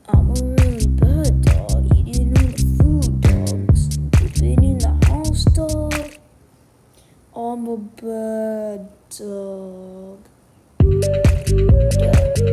I'm a really bad dog, eating all the food, dogs. Pooping in the house, dog. I'm a bad dog. Dog.